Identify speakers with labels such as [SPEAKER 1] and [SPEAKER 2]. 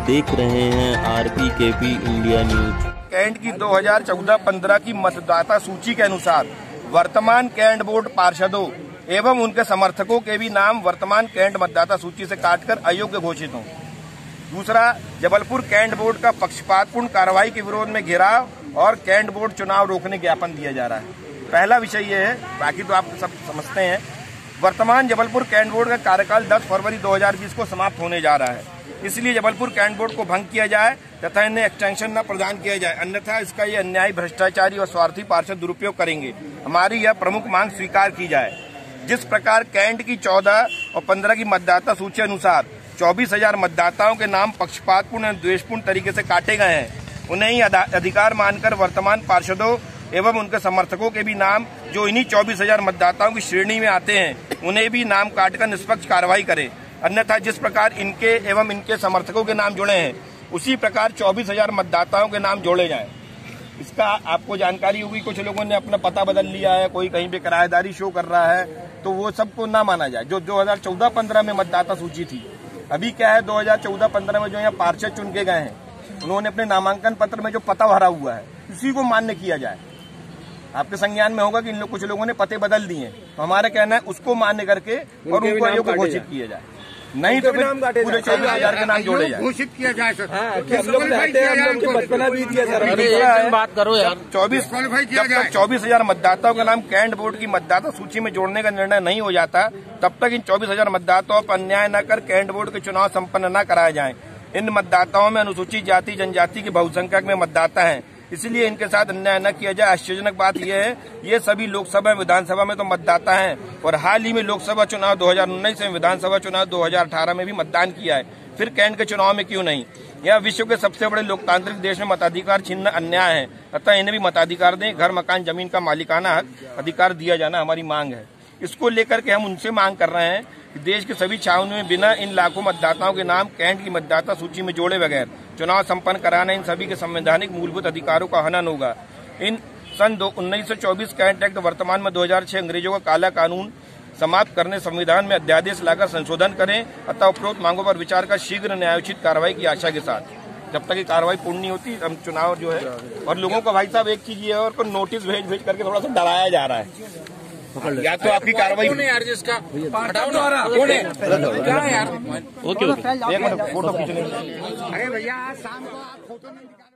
[SPEAKER 1] देख रहे हैं RPKP इंडिया न्यूज।
[SPEAKER 2] कैंट की 2014-15 की मतदाता सूची के अनुसार वर्तमान कैंट बोर्ड पार्षदों एवं उनके समर्थकों के भी नाम वर्तमान कैंट मतदाता सूची से काटकर अयोग्य घोषित हों। दूसरा, जबलपुर कैंट बोर्ड का पक्षपातपूर्ण कार्रवाई के विरोध में घेराव और कैंट बोर्ड चुनाव रोकने ज्ञापन दिया जा रहा है। पहला विषय ये है, बाकी तो आप सब समझते हैं, वर्तमान जबलपुर कैंट बोर्ड का कार्यकाल 10 फरवरी 2020 को समाप्त होने जा रहा है। इसलिए जबलपुर कैंट बोर्ड को भंग किया जाए तथा इन्हें एक्सटेंशन न प्रदान किया जाए, अन्यथा इसका ये अन्यायी, भ्रष्टाचारी और स्वार्थी पार्षद दुरुपयोग करेंगे। हमारी यह प्रमुख मांग स्वीकार की जाए। जिस प्रकार कैंट की 14 और 15 की मतदाता सूची अनुसार 24,000 मतदाताओं के नाम पक्षपातपूर्ण और द्वेषपूर्ण तरीके से काटे गए हैं, उन्हें ही अधिकार मानकर वर्तमान पार्षदों एवं उनके समर्थकों के भी नाम, जो इन्हीं 24,000 मतदाताओं की श्रेणी में आते हैं, उन्हें भी नाम काटकर निष्पक्ष कार्रवाई करें। अन्यथा जिस प्रकार इनके एवं इनके समर्थकों के नाम जुड़े हैं, उसी प्रकार 24,000 मतदाताओं के नाम जोड़े जाएं। इसका आपको जानकारी होगी, कुछ लोगों ने अपना पता बदल लिया है, कोई कहीं पे किराएदारी शो कर रहा है, तो वो सबको ना माना जाए। जो 2014-15 में मतदाता सूची थी, अभी क्या है 2014-15 में जो यहाँ पार्षद चुन के गए हैं, उन्होंने अपने नामांकन पत्र में जो पता भरा हुआ है, उसी को मान्य किया जाए। आपके संज्ञान में होगा कि इन लोग, कुछ लोगों ने पते बदल दिए, तो हमारा कहना है उसको मान्य करके और उनको अयोग्य घोषित किया जाए। नहीं तो फिर पूरे 24,000 के नाम जोड़े जाए,
[SPEAKER 3] घोषित किया जाए। सर
[SPEAKER 1] बात करो यार।
[SPEAKER 2] 24,000 मतदाताओं का नाम कैंट बोर्ड की मतदाता सूची में जोड़ने का निर्णय नहीं हो जाता, तब तक इन 24,000 मतदाताओं पर अन्याय न कर कैंट बोर्ड के चुनाव संपन्न न कराए जाएं। इन मतदाताओं में अनुसूचित जाति जनजाति के बहुसंख्यक में मतदाता हैं, इसलिए इनके साथ अन्याय न किया जाए। आश्चर्यजनक बात यह है, ये सभी लोकसभा विधानसभा में तो मतदाता हैं और हाल ही में लोकसभा चुनाव 2019 में विधानसभा चुनाव 2018 में भी मतदान किया है, फिर कैंट के चुनाव में क्यों नहीं? यह विश्व के सबसे बड़े लोकतांत्रिक देश में मताधिकार छीनना अन्याय है, अतः इन्हें भी मताधिकार दें। घर, मकान, जमीन का मालिकाना अधिकार दिया जाना हमारी मांग है। इसको लेकर के हम उनसे मांग कर रहे हैं कि देश के सभी छावनियों में बिना इन लाखों मतदाताओं के नाम कैंट की मतदाता सूची में जोड़े बगैर चुनाव संपन्न कराना इन सभी के संवैधानिक मूलभूत अधिकारों का हनन होगा। इन सन 1924 कैंट एक्ट वर्तमान में 2006 अंग्रेजों का काला कानून समाप्त करने संविधान में अध्यादेश लाकर संशोधन करें, अतः उपरोक्त मांगों पर विचार कर शीघ्र न्यायोचित कार्रवाई की आशा के साथ। जब तक ये कार्रवाई पूर्ण नहीं होती, हम चुनाव जो है, और लोगों को भाई साहब एक चीज ये है, और नोटिस भेज करके थोड़ा सा डराया जा रहा है। या तो आपकी कार्रवाई
[SPEAKER 3] यार, जिसका
[SPEAKER 1] ओके,
[SPEAKER 2] एक मिनट फोटो खींचने।
[SPEAKER 3] अरे भैया, शाम को आप फोटो नहीं